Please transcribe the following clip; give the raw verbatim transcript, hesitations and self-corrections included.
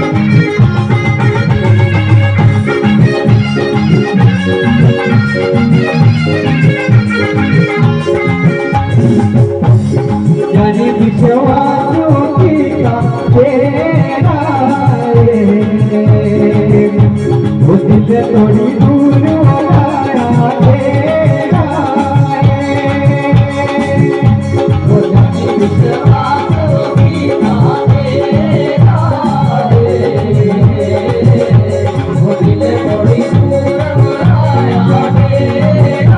जाने विश्वासों की का तेरा वो दिल थोड़ी दूर वाला तेरा वो जाने विश्वासों की का तेरा वो दिल थोड़ी दूर वाला तेरा